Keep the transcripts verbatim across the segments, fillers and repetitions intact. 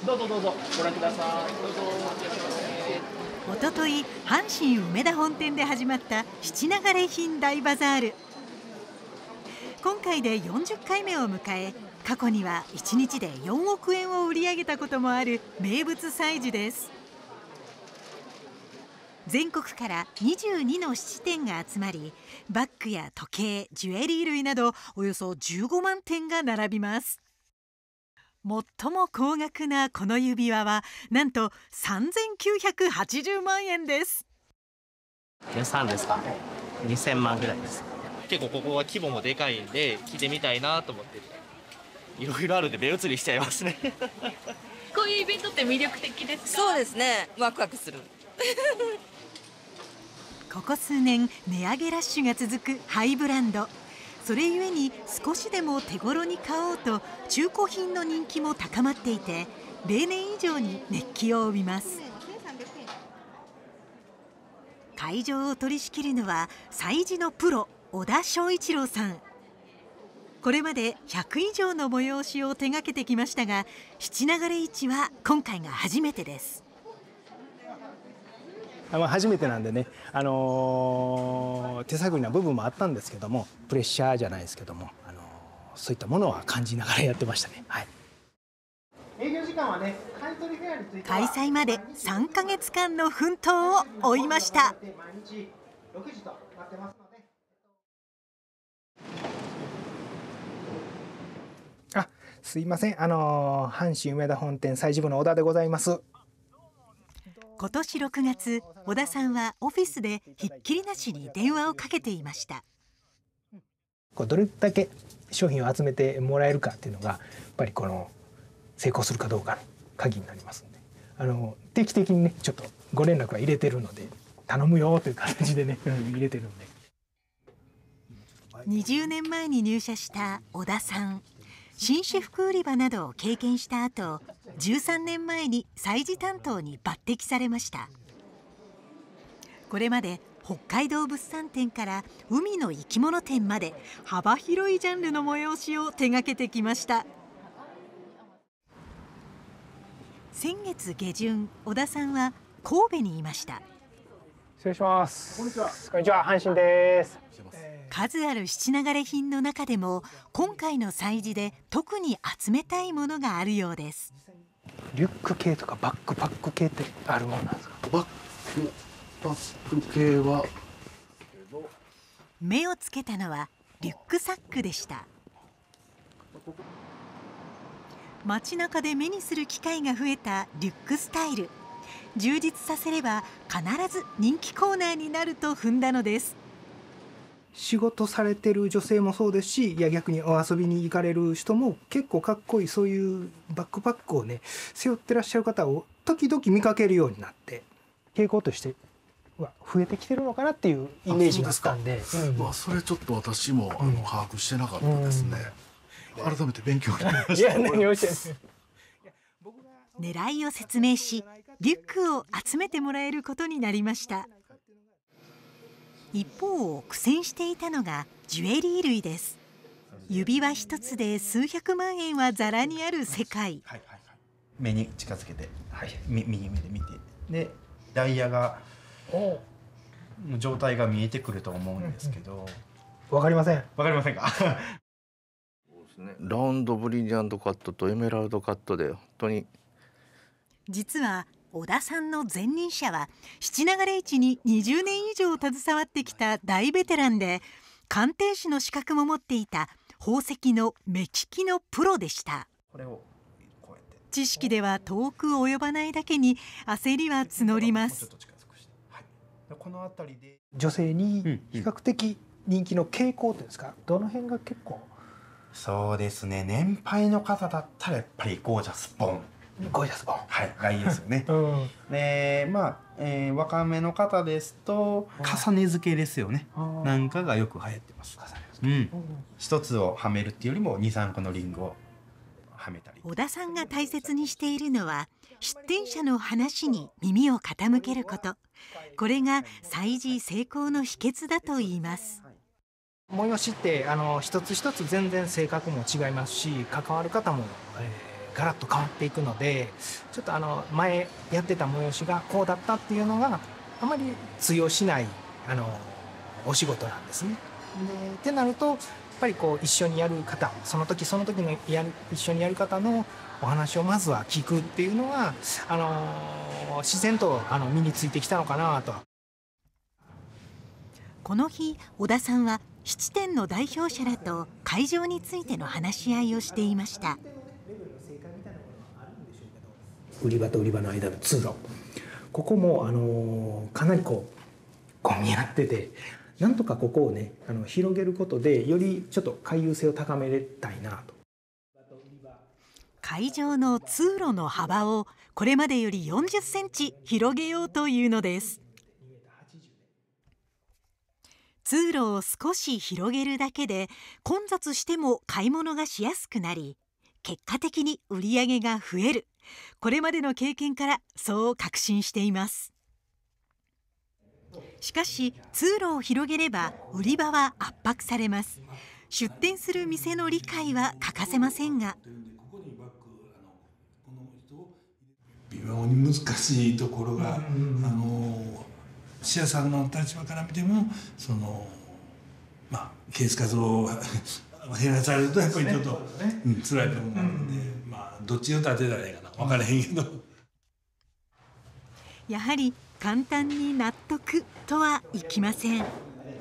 どうぞどうぞご覧ください。どうぞ。 おととい、阪神梅田本店で始まった質流れ品大バザール。今回でよんじゅっかいめを迎え、過去にはいちにちでよんおくえんを売り上げたこともある名物催事です。全国からにじゅうにの質店が集まり、バッグや時計、ジュエリー類などおよそじゅうごまんてんが並びます。最も高額なこの指輪はなんとさんぜんきゅうひゃくはちじゅうまんえんです。 予算ですかね、にせんまんぐらいです。 結構ここは規模もでかいんで着てみたいなと思って、いろいろあるんで目移りしちゃいますねこういうイベントって魅力的ですか？ そうですね、ワクワクするここ数年値上げラッシュが続くハイブランド。それゆえに少しでも手頃に買おうと中古品の人気も高まっていて、例年以上に熱気を帯びます。会場を取り仕切るのは催事のプロ、小田翔一郎さん。これまでひゃくいじょうの催しを手掛けてきましたが、質流れ市は今回が初めてです。 初めてなんでね、あのー、手探りな部分もあったんですけども、プレッシャーじゃないですけども、あのー、そういったものは感じながらやってましたね。はい、 営業時間はね、買い取りフェアについて開催までさんかげつかんの奮闘を追いました。 毎日ろくじとなってますので。 あ、すいません、あのー、阪神梅田本店催事部の小田でございます。 今年ろくがつ、小田さんはオフィスでひっきりなしに電話をかけていました。 どれだけ商品を集めてもらえるかっていうのがやっぱりこの成功するかどうかの鍵になりますので、あの定期的にねちょっとご連絡は入れてるので、頼むよという形でね入れてるので。 にじゅうねんまえに入社した小田さん。紳士服売り場などを経験した後、じゅうさんねんまえに催事担当に抜擢されました。これまで北海道物産展から海の生き物展まで幅広いジャンルの催しを手がけてきました。先月下旬、小田さんは神戸にいました。 失礼します。こんにちは。こんにちは、阪神です。 数ある質流れ品の中でも今回の催事で特に集めたいものがあるようです。 リュック系とかバックパック系ってあるものなんですか？ バックパック系は目をつけたのはリュックサックでした。街中で目にする機会が増えたリュックスタイル。充実させれば必ず人気コーナーになると踏んだのです。 仕事されてる女性もそうですし、いや逆にお遊びに行かれる人も結構かっこいいそういうバックパックをね背負ってらっしゃる方を時々見かけるようになって、傾向としては増えてきてるのかなっていうイメージがあったんで、 うん、まあそれちょっと私もあの把握してなかったですね。うん、改めて勉強になりました。いや何をおっしゃる。 狙いを説明し、リュックを集めてもらえることになりました。一方、苦戦していたのがジュエリー類です。指輪一つで数百万円はざらにある世界。 はいはいはい、目に近づけて、はい、右目で見て、でダイヤがの状態が見えてくると思うんですけど、 わかりません。 わかりませんか？ ラウンドブリリアントカットとエメラルドカットで本当に。 実は小田さんの前任者は質流れ市ににじゅうねん以上携わってきた大ベテランで、鑑定士の資格も持っていた宝石の目利きのプロでした。 これをこうやって、 知識では遠く及ばないだけに焦りは募ります。 この辺りで女性に比較的人気の傾向っていうんですか、どの辺が結構？ そうですね、年配の方だったらやっぱりゴージャスボンゴージャスボン、 はい、がいいですよね。うん、でまあ、えー、若めの方ですと重ね付けですよね、なんかがよく流行ってます。うん、一つをはめるっていうよりもにさんこのリングをはめたり。 小田さんが大切にしているのは出店者の話に耳を傾けること。これが催事成功の秘訣だといいます。 催しってあの一つ一つ全然性格も違いますし、関わる方も、えーガラッと変わっていくので、ちょっとあの前やってた催しがこうだったっていうのがあまり通用しないあのお仕事なんですね。でってなるとやっぱりこう一緒にやる方、その時その時のやる一緒にやる方のお話をまずは聞くっていうのはあの自然とあの身についてきたのかなと。 この日、小田さんは質店の代表者らと会場についての話し合いをしていました。 売り場と売り場の間の通路、ここもあのかなりこう混み合ってて、なんとかここをねあの広げることでよりちょっと回遊性を高めたいなと。 会場の通路の幅をこれまでよりよんじゅっセンチ広げようというのです。通路を少し広げるだけで混雑しても買い物がしやすくなり、結果的に売り上げが増える。これまでの経験からそう確信しています。しかし通路を広げれば売り場は圧迫されます。出店する店の理解は欠かせませんが、 微妙に難しいところが、あのシアさんの立場から見てもその、まあ、ケース数を減らされるとやっぱりちょっと、ねうん、辛い部分があるので、うんまあ、どっちを立てたらいいかな分からへんけど、 やはり簡単に納得とはいきません。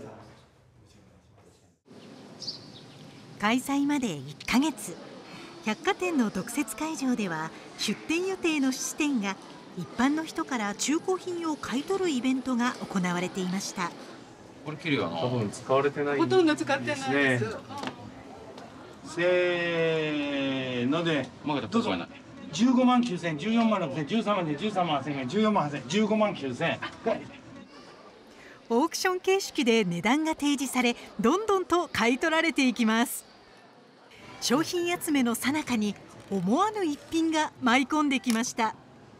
開催までいっかげつ、百貨店の特設会場では出店予定の質店が一般の人から中古品を買い取るイベントが行われていました。 これ綺麗だな。多分使われてないんですね。 ほとんど使ってないです。 せーので、どうぞ。じゅうごまんきゅうせん、じゅうよんまんろくせん、じゅうさんまんでじゅうさんまんはっせんえん、じゅうよんまんはっせんえん、じゅうごまんきゅうせんえん。 オークション形式で値段が提示され、どんどんと買い取られていきます。商品集めの最中に思わぬ一品が舞い込んできました。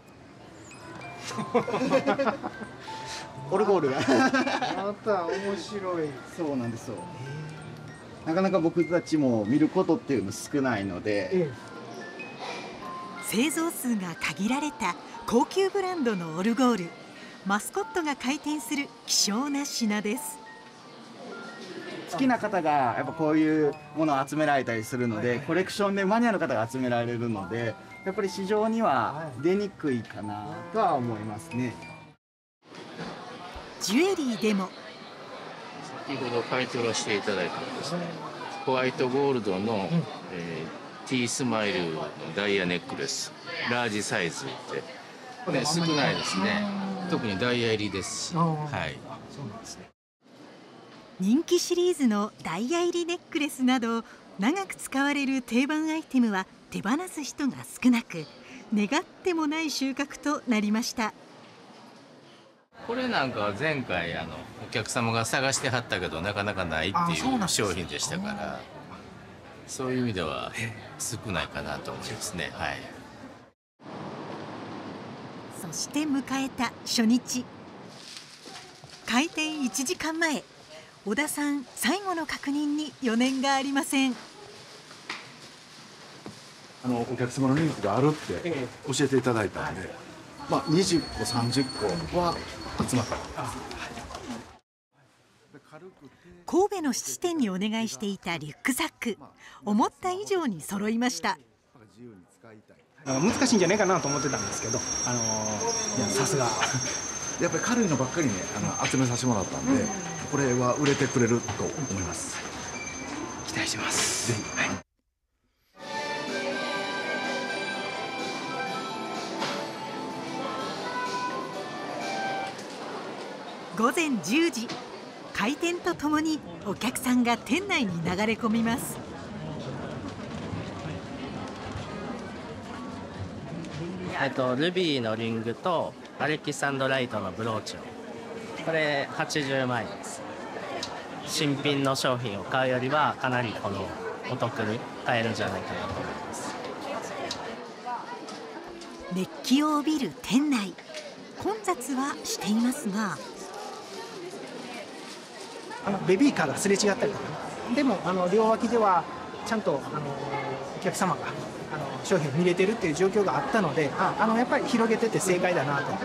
オルゴールがまた面白い。 そうなんですよ。なかなか僕たちも見ることっていうの少ないので、ええ、 製造数が限られた高級ブランドのオルゴール、マスコットが回転する希少な品です。 好きな方がやっぱこういうものを集められたりするので、コレクションでマニアの方が集められるので、やっぱり市場には出にくいかなとは思いますね。 ジュエリーでも先ほど買い取らせていただいたんですね。ホワイトゴールドの、うんえー、T スマイルのダイヤネックレス、ラージサイズって、ね、少ないですね。特にダイヤ入りですし、はい。そうなんですね。 人気シリーズのダイヤ入りネックレスなど長く使われる定番アイテムは手放す人が少なく、願ってもない収穫となりました。 これなんかは前回あのお客様が探してはったけどなかなかないっていう商品でしたから、そういう意味では少ないかなと思いますね。はい。 そして迎えた初日、開店いちじかんまえ、小田さん最後の確認に余念がありません。 あのお客様の人気があるって教えていただいたんで、まあにじゅっこさんじゅっこは集まった。 神戸の質店にお願いしていたリュックサック、思った以上に揃いました。 難しいんじゃないかなと思ってたんですけど、あのー、いやさすがやっぱり軽いのばっかりねあの集めさせてもらったんで、うん、これは売れてくれると思います。 期待してます。ぜひ、はい。 ごぜんじゅうじ、開店とともにお客さんが店内に流れ込みます。 えっとルビーのリングとアレキサンドライトのブローチを、これはちじゅうまんえんです。新品の商品を買うよりはかなりこのお得に買えるんじゃないかなと思います。 熱気を帯びる店内、混雑はしていますが、 あのベビーカーがすれ違ったりとか、ね、でもあの両脇ではちゃんとあのお客様があの商品を見れてるっていう状況があったので、ああのやっぱり広げてて正解だなと。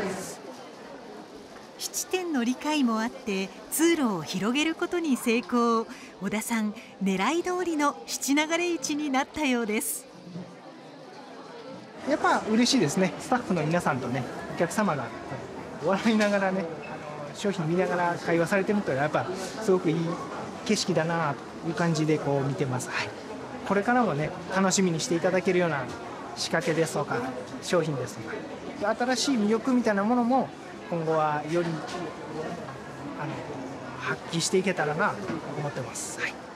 質店の理解もあって通路を広げることに成功。小田さん、狙い通りの質流れ市になったようです。 やっぱ嬉しいですね。スタッフの皆さんとね、お客様が笑いながらね、あの商品見ながら会話されてるというのはやっぱすごくいい景色だなという感じでこう見てます。はい、これからもね、楽しみにしていただけるような仕掛けですとか商品ですとか、新しい魅力みたいなものも今後はよりあの発揮していけたらなと思ってます。はい。